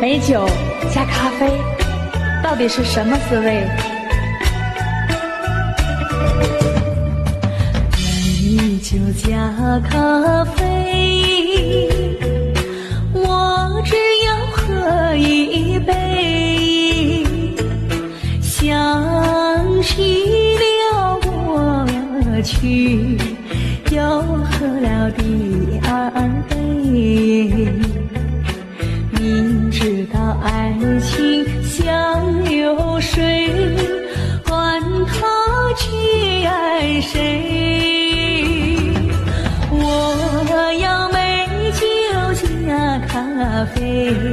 美酒加咖啡，到底是什么滋味？ 美酒加咖啡，我只要喝一杯，想起了过去，又喝了第二杯。明知道爱情像流水，管他去爱谁，我要美酒加咖啡。